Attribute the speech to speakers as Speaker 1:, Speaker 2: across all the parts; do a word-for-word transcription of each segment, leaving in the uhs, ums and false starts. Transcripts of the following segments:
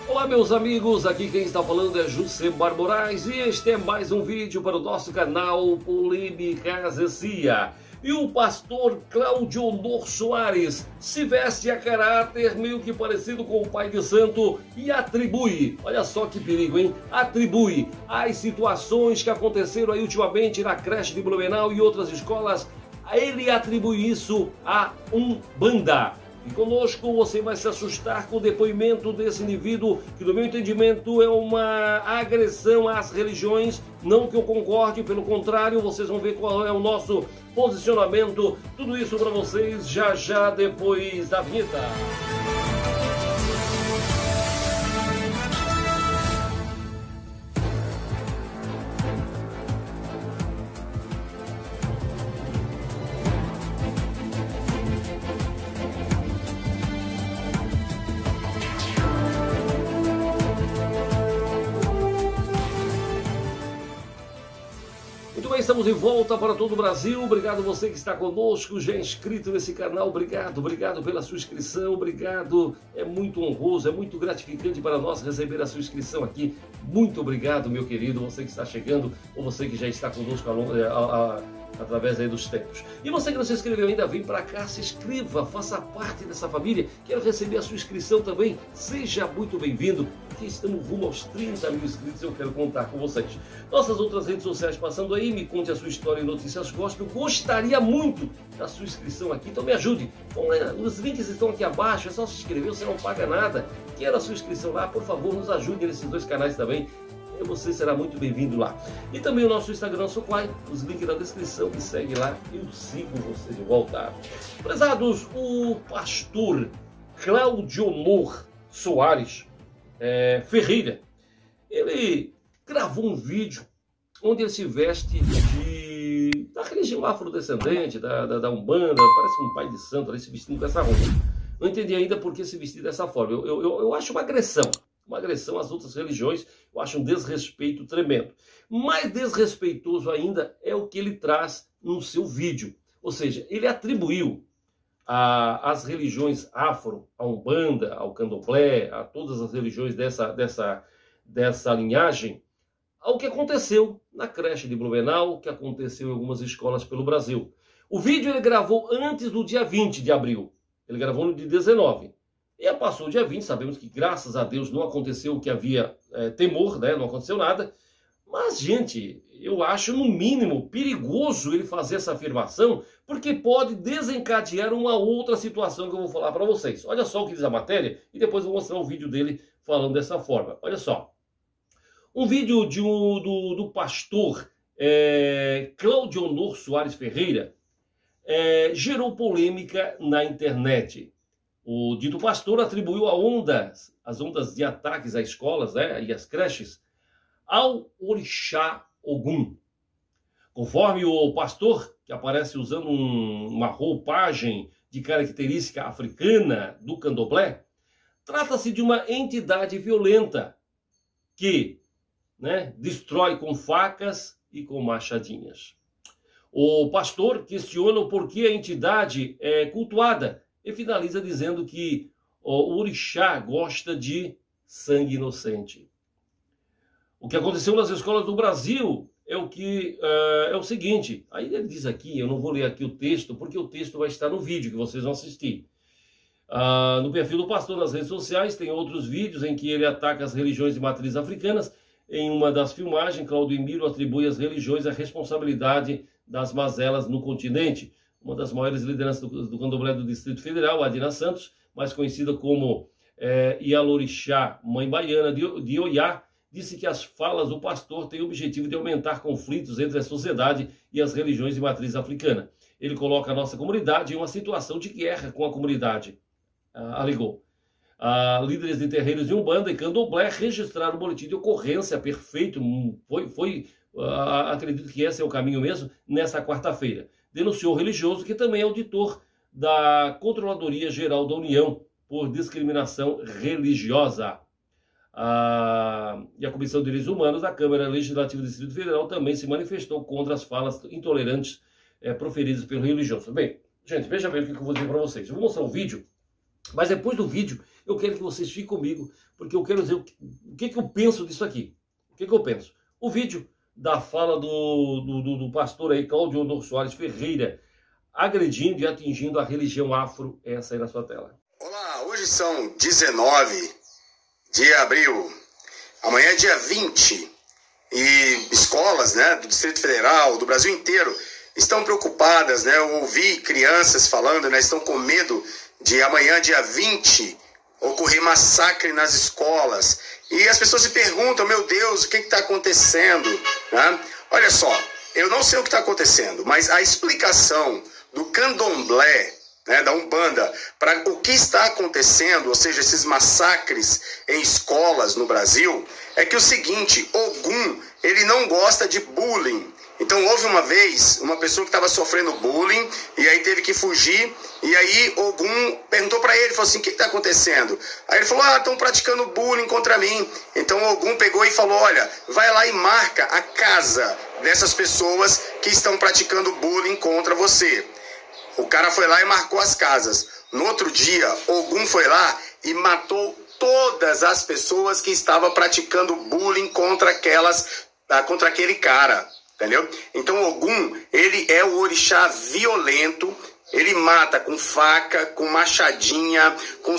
Speaker 1: Olá meus amigos, aqui quem está falando é Jusemar Moraes e este é mais um vídeo para o nosso canal Polêmicas e Cia. E o pastor Claudionor Soares se veste a caráter meio que parecido com o pai de santo e atribui, olha só que perigo, hein? Atribui as situações que aconteceram aí ultimamente na creche de Blumenau e outras escolas, ele atribui isso a Umbanda. E conosco você vai se assustar com o depoimento desse indivíduo, que no meu entendimento é uma agressão às religiões, não que eu concorde, pelo contrário, vocês vão ver qual é o nosso posicionamento, tudo isso para vocês já já depois da vinheta. Muito bem, estamos de volta para todo o Brasil. Obrigado você que está conosco, já é inscrito nesse canal. Obrigado, obrigado pela sua inscrição. Obrigado, é muito honroso, é muito gratificante para nós receber a sua inscrição aqui. Muito obrigado, meu querido, você que está chegando ou você que já está conosco a, a, a, através aí dos tempos. E você que não se inscreveu ainda, vem para cá, se inscreva, faça parte dessa família. Quero receber a sua inscrição também. Seja muito bem-vindo, porque estamos rumo aos trinta mil inscritos e eu quero contar com vocês. Nossas outras redes sociais passando aí, me conte a sua história em Notícias Gospel. Gostaria muito da sua inscrição aqui, então me ajude. Os links estão aqui abaixo, é só se inscrever, você não paga nada. Quero a sua inscrição lá, por favor, nos ajude nesses dois canais também. Você será muito bem-vindo lá. E também o nosso Instagram, Soquai, os links na descrição, me segue lá, eu sigo você de volta. Prezados, o pastor Claudionor Soares é, Ferreira, ele gravou um vídeo onde ele se veste de, da religião afrodescendente, da, da, da Umbanda, parece um pai de santo ali se vestindo dessa roupa. Não entendi ainda por que se vestir dessa forma. Eu, eu, eu acho uma agressão. Uma agressão às outras religiões, eu acho um desrespeito tremendo. Mais desrespeitoso ainda é o que ele traz no seu vídeo. Ou seja, ele atribuiu a, as religiões afro, a Umbanda, ao Candomblé, a todas as religiões dessa, dessa, dessa linhagem, ao que aconteceu na creche de Blumenau, o que aconteceu em algumas escolas pelo Brasil. O vídeo ele gravou antes do dia vinte de abril. Ele gravou no dia dezenove. E passou o dia vinte, sabemos que graças a Deus não aconteceu o que havia é, temor, né? Não aconteceu nada. Mas, gente, eu acho no mínimo perigoso ele fazer essa afirmação, porque pode desencadear uma outra situação que eu vou falar para vocês. Olha só o que diz a matéria e depois eu vou mostrar o vídeo dele falando dessa forma. Olha só. Um vídeo de um, do, do pastor é, Claudionor Soares Ferreira é, gerou polêmica na internet. O dito pastor atribuiu a ondas, as ondas de ataques às escolas, né, e às creches ao orixá Ogum. Conforme o pastor, que aparece usando um, uma roupagem de característica africana do candomblé, trata-se de uma entidade violenta que, né, destrói com facas e com machadinhas. O pastor questiona o porquê a entidade é cultuada e finaliza dizendo que o orixá gosta de sangue inocente. O que aconteceu nas escolas do Brasil é o que uh, é o seguinte. Aí ele diz aqui, eu não vou ler aqui o texto, porque o texto vai estar no vídeo que vocês vão assistir. Uh, no perfil do pastor nas redes sociais tem outros vídeos em que ele ataca as religiões de matriz africanas. Em uma das filmagens, Claudio Emílio atribui às religiões a responsabilidade das mazelas no continente. Uma das maiores lideranças do, do candomblé do Distrito Federal, Adina Santos, mais conhecida como é, Ialorixá, mãe baiana de, de Oiá, disse que as falas do pastor têm o objetivo de aumentar conflitos entre a sociedade e as religiões de matriz africana. Ele coloca a nossa comunidade em uma situação de guerra com a comunidade, ah, alegou. Ah, líderes de terreiros de Umbanda e Candomblé registraram o boletim de ocorrência perfeito, foi, foi ah, acredito que esse é o caminho mesmo, nessa quarta-feira. Denunciou o religioso, que também é auditor da Controladoria Geral da União por discriminação religiosa. Ah, e a Comissão de Direitos Humanos da Câmara Legislativa do Distrito Federal também se manifestou contra as falas intolerantes é, proferidas pelo religioso. Bem, gente, veja bem o que eu vou dizer para vocês. Eu vou mostrar um vídeo, mas depois do vídeo eu quero que vocês fiquem comigo, porque eu quero dizer o que, o que, que eu penso disso aqui. O que, que eu penso? O vídeo da fala do, do, do, do pastor aí, Cláudio Honor Soares Ferreira, agredindo e atingindo a religião afro, é essa aí na sua tela.
Speaker 2: Olá, hoje são dezenove de abril, amanhã é dia vinte, e escolas, né, do Distrito Federal, do Brasil inteiro, estão preocupadas, né, eu ouvi crianças falando, né, estão com medo de amanhã, dia vinte, ocorrer massacre nas escolas, e as pessoas se perguntam, meu Deus, o que está acontecendo, né? Olha só, eu não sei o que está acontecendo, mas a explicação do candomblé, né, da Umbanda, para o que está acontecendo, ou seja, esses massacres em escolas no Brasil, é que o seguinte, Ogum, ele não gosta de bullying. Então houve uma vez uma pessoa que estava sofrendo bullying e aí teve que fugir, e aí Ogum perguntou para ele, falou assim, o que está acontecendo? Aí ele falou, ah, estão praticando bullying contra mim. Então Ogum pegou e falou, olha, vai lá e marca a casa dessas pessoas que estão praticando bullying contra você. O cara foi lá e marcou as casas. No outro dia, Ogum foi lá e matou todas as pessoas que estavam praticando bullying contra aquelas, contra aquele cara. Entendeu? Então Ogum, ele é o orixá violento, ele mata com faca, com machadinha, com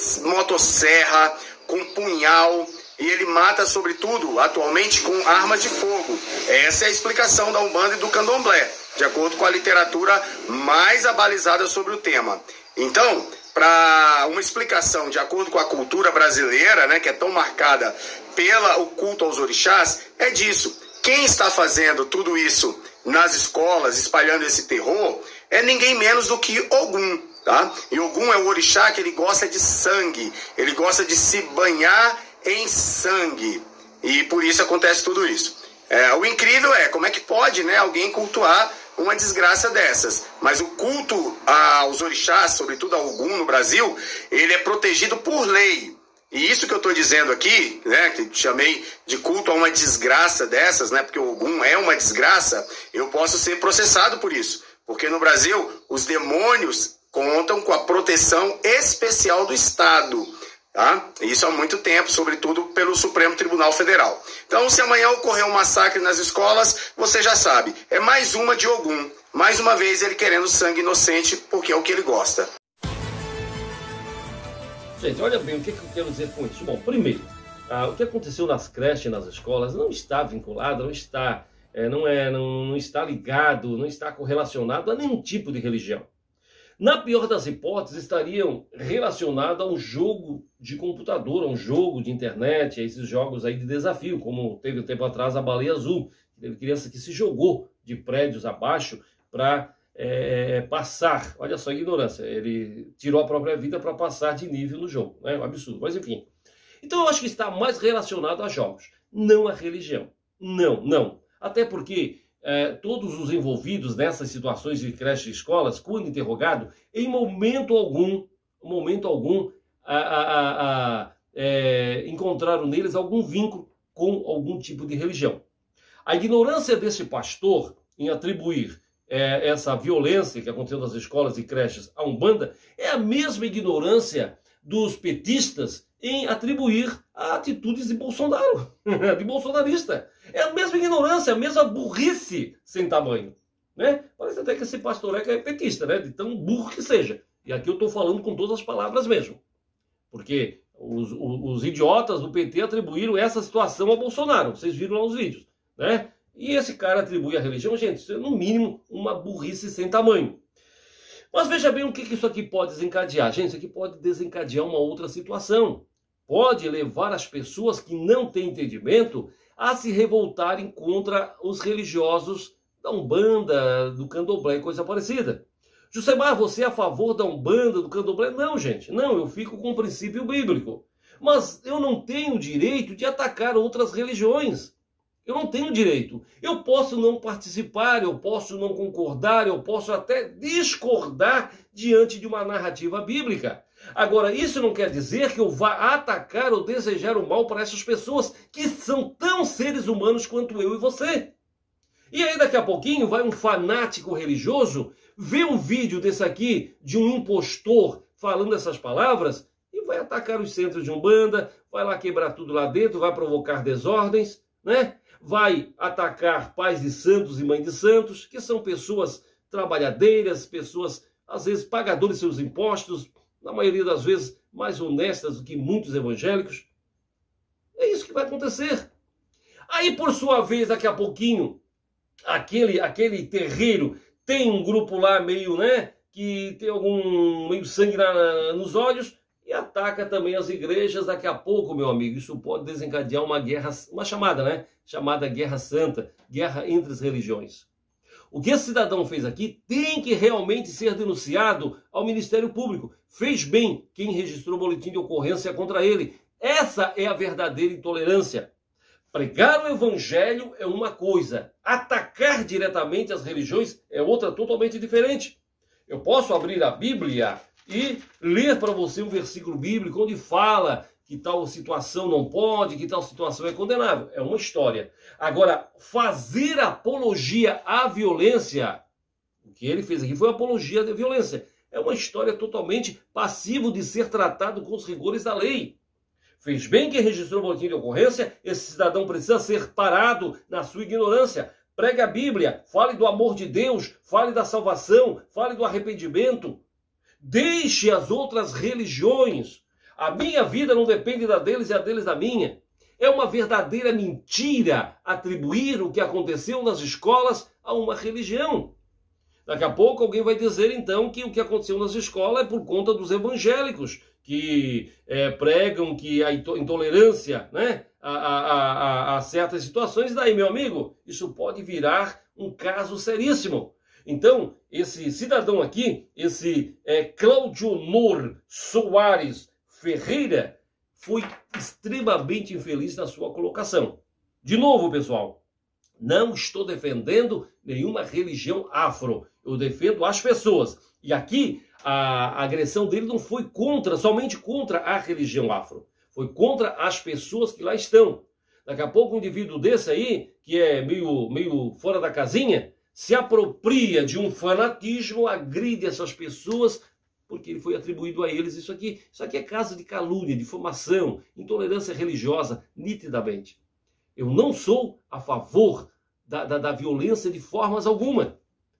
Speaker 2: motosserra, com punhal, e ele mata sobretudo, atualmente, com armas de fogo. Essa é a explicação da Umbanda e do Candomblé, de acordo com a literatura mais abalizada sobre o tema. Então, para uma explicação de acordo com a cultura brasileira, né, que é tão marcada pelo culto aos orixás, é disso. Quem está fazendo tudo isso nas escolas, espalhando esse terror, é ninguém menos do que Ogum, tá? E Ogum é o orixá que ele gosta de sangue, ele gosta de se banhar em sangue, e por isso acontece tudo isso. É, o incrível é como é que pode, né, alguém cultuar uma desgraça dessas, mas o culto aos orixás, sobretudo a Ogum no Brasil, ele é protegido por lei. E isso que eu estou dizendo aqui, né, que chamei de culto a uma desgraça dessas, né, porque o Ogum é uma desgraça, eu posso ser processado por isso. Porque no Brasil, os demônios contam com a proteção especial do Estado. Tá? Isso há muito tempo, sobretudo pelo Supremo Tribunal Federal. Então, se amanhã ocorrer um massacre nas escolas, você já sabe, é mais uma de Ogum. Mais uma vez ele querendo sangue inocente, porque é o que ele gosta.
Speaker 1: Gente, olha bem, o que, que eu quero dizer com isso? Bom, primeiro, ah, o que aconteceu nas creches, nas escolas, não está vinculado, não está, é, não, é, não, não está ligado, não está correlacionado a nenhum tipo de religião. Na pior das hipóteses, estariam relacionados a um jogo de computador, a um jogo de internet, a esses jogos aí de desafio, como teve um tempo atrás a Baleia Azul. Teve criança que se jogou de prédios abaixo para É, passar, olha só a ignorância, ele tirou a própria vida para passar de nível no jogo, né? Um absurdo, mas enfim. Então eu acho que está mais relacionado a jogos, não a religião, não, não. Até porque é, todos os envolvidos nessas situações de creche e escolas, quando interrogado, em momento algum, momento algum, a, a, a, a, é, encontraram neles algum vínculo com algum tipo de religião. A ignorância desse pastor em atribuir É, essa violência que aconteceu nas escolas e creches à Umbanda é a mesma ignorância dos petistas em atribuir a atitudes de Bolsonaro, de bolsonarista. É a mesma ignorância, a mesma burrice sem tamanho. Né? Parece até que esse pastor é petista, né? De tão burro que seja. E aqui eu estou falando com todas as palavras mesmo. Porque os, os, os idiotas do P T atribuíram essa situação ao Bolsonaro. Vocês viram lá os vídeos, né? E esse cara atribui à religião, gente, isso é no mínimo uma burrice sem tamanho. Mas veja bem o que isso aqui pode desencadear. Gente, isso aqui pode desencadear uma outra situação. Pode levar as pessoas que não têm entendimento a se revoltarem contra os religiosos da Umbanda, do Candomblé e coisa parecida. Josemar, você é a favor da Umbanda, do Candomblé? Não, gente, não, eu fico com o princípio bíblico. Mas eu não tenho o direito de atacar outras religiões. Eu não tenho direito. Eu posso não participar, eu posso não concordar, eu posso até discordar diante de uma narrativa bíblica. Agora, isso não quer dizer que eu vá atacar ou desejar o mal para essas pessoas que são tão seres humanos quanto eu e você. E aí daqui a pouquinho vai um fanático religioso ver um vídeo desse aqui de um impostor falando essas palavras e vai atacar os centros de Umbanda, vai lá quebrar tudo lá dentro, vai provocar desordens, né? Vai atacar pais de santos e mães de santos, que são pessoas trabalhadeiras, pessoas, às vezes, pagadoras de seus impostos, na maioria das vezes, mais honestas do que muitos evangélicos. É isso que vai acontecer. Aí, por sua vez, daqui a pouquinho, aquele, aquele terreiro tem um grupo lá meio, né, que tem algum meio sangue na, nos olhos e ataca também as igrejas. Daqui a pouco, meu amigo, isso pode desencadear uma guerra, uma chamada, né, chamada Guerra Santa, guerra entre as religiões. O que esse cidadão fez aqui tem que realmente ser denunciado ao Ministério Público. Fez bem quem registrou o boletim de ocorrência contra ele. Essa é a verdadeira intolerância. Pregar o evangelho é uma coisa, atacar diretamente as religiões é outra totalmente diferente. Eu posso abrir a Bíblia e ler para você um versículo bíblico onde fala que tal situação não pode, que tal situação é condenável. É uma história. Agora, fazer apologia à violência, o que ele fez aqui foi apologia da violência. É uma história totalmente passivo de ser tratado com os rigores da lei. Fez bem que registrou o boletim de ocorrência, esse cidadão precisa ser parado na sua ignorância. Pregue a Bíblia, fale do amor de Deus, fale da salvação, fale do arrependimento. Deixe as outras religiões. A minha vida não depende da deles e a deles da minha. É uma verdadeira mentira atribuir o que aconteceu nas escolas a uma religião. Daqui a pouco alguém vai dizer então que o que aconteceu nas escolas é por conta dos evangélicos, que é, pregam que a intolerância, né, a, a, a, a certas situações. Daí, meu amigo, isso pode virar um caso seríssimo. Então, esse cidadão aqui, esse é, Claudionor Soares Ferreira, foi extremamente infeliz na sua colocação. De novo, pessoal, não estou defendendo nenhuma religião afro. Eu defendo as pessoas. E aqui, a agressão dele não foi contra, somente contra a religião afro. Foi contra as pessoas que lá estão. Daqui a pouco um indivíduo desse aí, que é meio, meio fora da casinha, se apropria de um fanatismo, agride essas pessoas, porque ele foi atribuído a eles isso aqui. Isso aqui é caso de calúnia, difamação, intolerância religiosa, nitidamente. Eu não sou a favor da, da, da violência de formas alguma.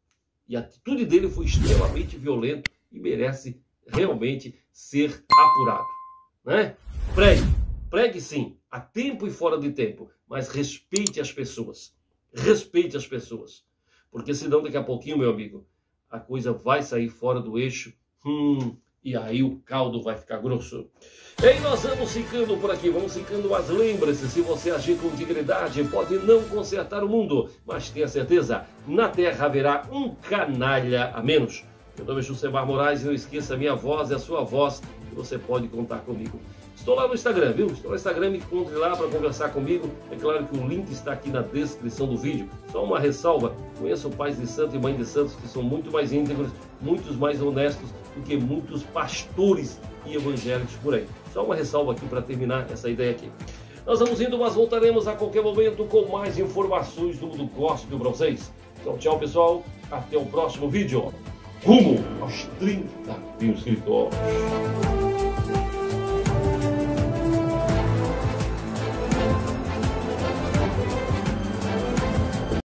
Speaker 1: E a atitude dele foi extremamente violenta e merece realmente ser apurado, né? Pregue, pregue sim, a tempo e fora de tempo, mas respeite as pessoas. Respeite as pessoas. Porque senão daqui a pouquinho, meu amigo, a coisa vai sair fora do eixo. Hum, e aí o caldo vai ficar grosso. E aí nós vamos ficando por aqui, vamos ficando, mas lembre-se, se você agir com dignidade, pode não consertar o mundo, mas tenha certeza, na Terra haverá um canalha a menos. Meu nome é Josemar Moraes e não esqueça, a minha voz é a sua voz e você pode contar comigo. Estou lá no Instagram, viu? Estou no Instagram, me encontre lá para conversar comigo. É claro que o link está aqui na descrição do vídeo. Só uma ressalva, conheço pais de santos e mães de santos que são muito mais íntegros, muitos mais honestos do que muitos pastores e evangélicos por aí. Só uma ressalva aqui para terminar essa ideia aqui. Nós vamos indo, mas voltaremos a qualquer momento com mais informações do mundo gospel para vocês. Então tchau, pessoal. Até o próximo vídeo. Rumo aos trinta mil inscritos.